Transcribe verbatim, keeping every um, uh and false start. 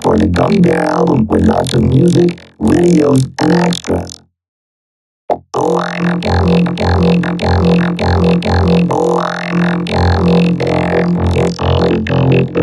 for the Gummy Bear album with lots of music, videos, and extras. Oh, I'm a gummy, gummy, gummy, gummy, gummy. Oh, I'm a gummy bear. Yes, I'm a gummy